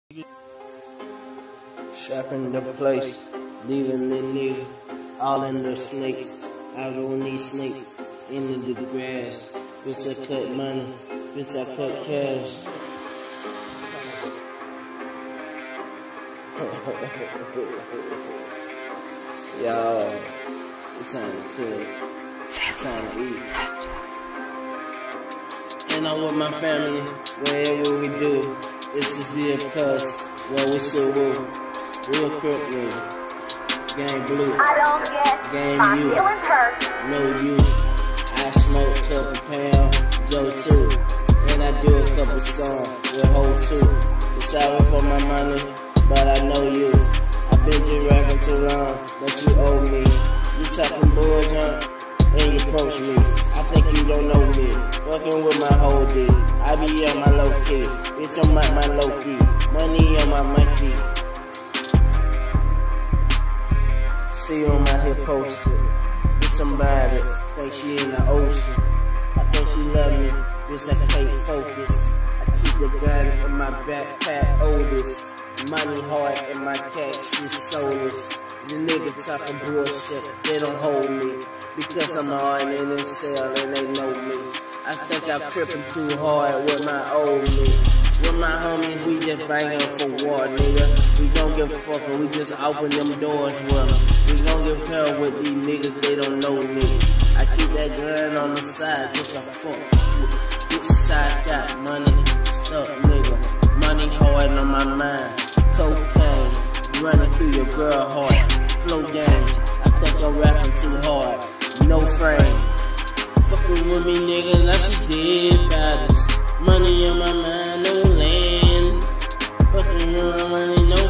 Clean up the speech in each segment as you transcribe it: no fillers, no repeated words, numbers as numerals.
Strapping the place, leaving the nigga all in the snakes. Out on these snakes, into the grass. Bitch, I cut money, bitch, I cut cash. Y'all, it's time to cook, it's time to eat. And I'm with my family, wherever we do. It's just be a cuss, when we so real quickly. Game blue, game you, no you. I smoke a couple pounds, Joe too. And I do a couple songs with whole two. It's sorry for my money, but I know you. I've been just rapping too long, but you owe me. You talking bullshit, and you approach me. I think you don't know me. Fucking with my whole D. I be on my low key. Bitch, I'm at my low key. Money on my monkey. See you on my hip poster. With somebody, think she in the ocean. I think she love me, bitch, I can't focus. I keep the gun in my backpack, oldest. Money hard and my cash is soulless. The niggas talking bullshit, they don't hold me. Because I'm hard in the cell and they know me. I think I'm tripping too hard with my old me. With my homies, we just banging for war, nigga. We gon' give a fuck, we just open them doors with them. We gon' give hell with these niggas, they don't know me. I keep that gun on the side, just a fuck. Which side got money? Stuck, nigga. Money hard on my mind. Cocaine, running through your girl heart. Flow game, I think I'm rapping too hard. No frame. Fucking with me, nigga, like she's dead bodies. Money on my mind, no land. Fucking with my money, no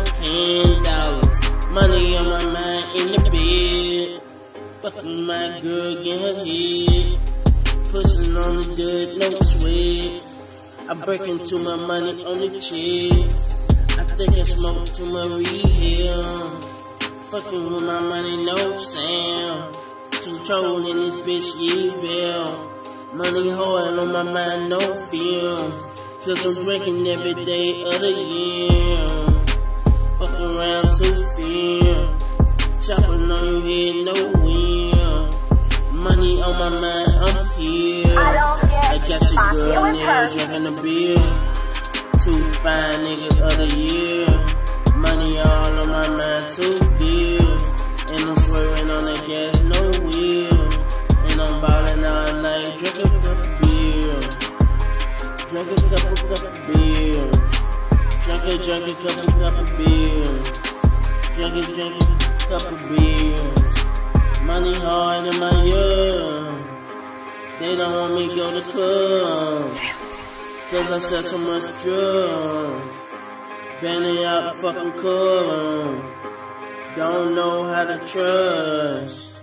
$10. Money on my mind, in the bed. Fucking my girl, get her head. Pushing on the dirt, no sweat. I break into my money on the check. I think I smoke too much rehab. Fucking with my money, no sound. Controlling this bitch, yeah, bell. Money hard on my mind, no fear. Cause I'm drinking every day of the year. Fuck around to fear. Chopping on your head, no wheel. Money on my mind, I'm here. I got your girl in there drinking a beer. Two fine niggas of the year. Money all on my mind, 2 bills. And I'm swearing on the gas, no wheel. And I'm ballin' all night, drink a cup of beer. Drink a cup of beer. Drink a cup of beer. Drink a cup of beer. Money hard in my ear. They don't want me to go to club. Cause I sell too much drugs. Banning out the fucking club. Don't know how to trust.